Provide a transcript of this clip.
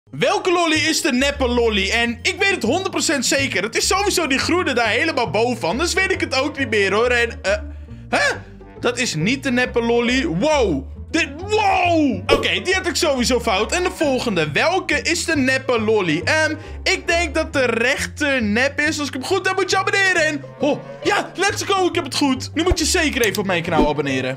Welke lolly is de neppe lolly? En ik weet het 100% zeker. Het is sowieso die groene daar helemaal boven. Dus weet ik het ook niet meer hoor. En, hè? Dat is niet de neppe lolly. Wow. Wow! Oké, die had ik sowieso fout. En de volgende. Welke is de neppe lolly? Ik denk dat de rechter nep is. Als ik hem goed heb, moet je abonneren. En, oh, ja, let's go. Ik heb het goed. Nu moet je zeker even op mijn kanaal abonneren.